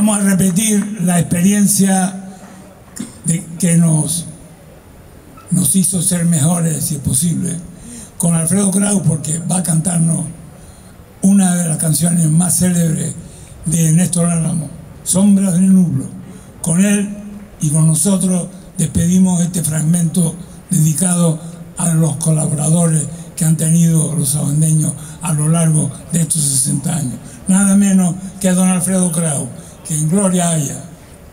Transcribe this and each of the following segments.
Vamos a repetir la experiencia que nos hizo ser mejores, si es posible, con Alfredo Kraus, porque va a cantarnos una de las canciones más célebres de Néstor Álamo, Sombras del Nublo. Con él y con nosotros despedimos este fragmento dedicado a los colaboradores que han tenido los sabandeños a lo largo de estos 60 años. Nada menos que a don Alfredo Kraus, que en gloria haya.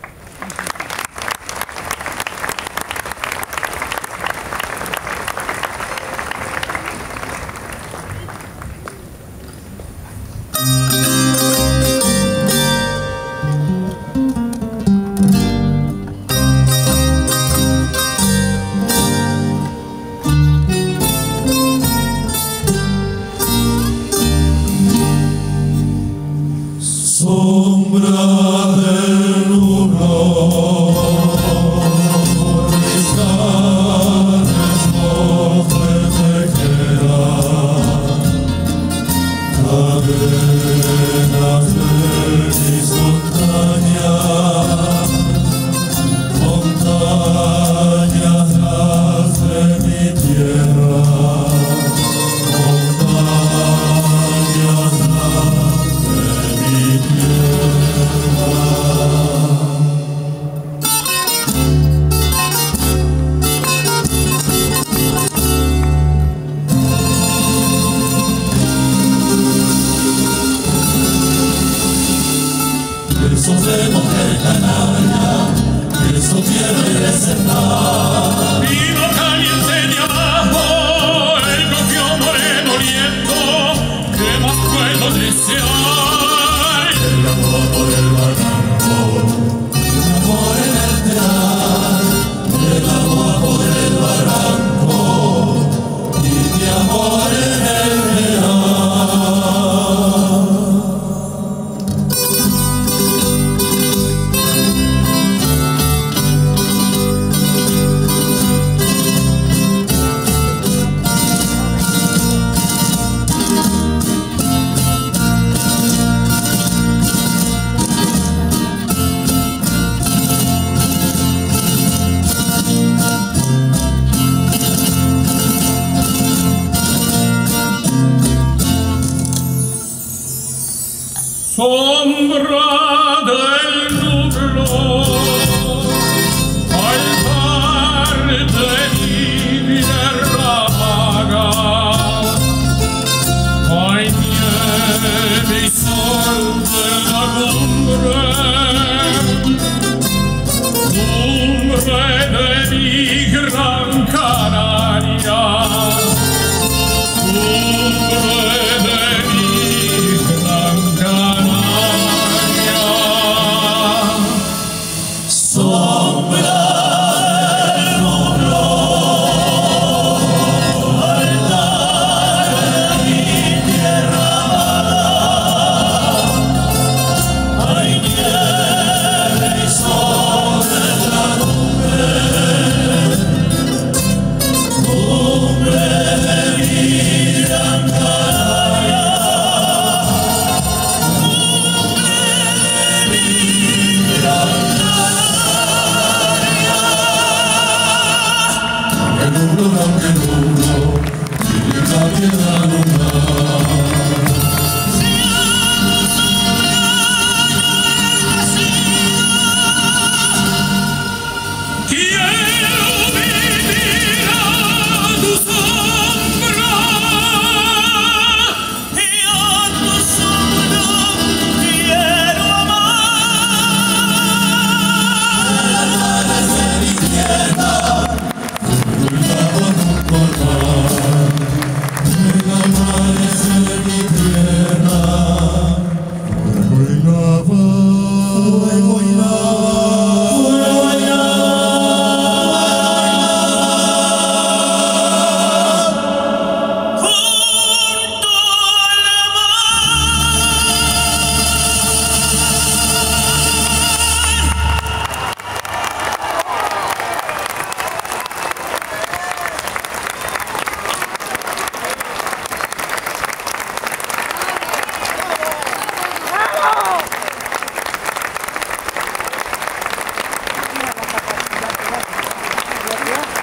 Sombra del nublo, al par de mi derramada, hay nieve y sol de la cumbre de mi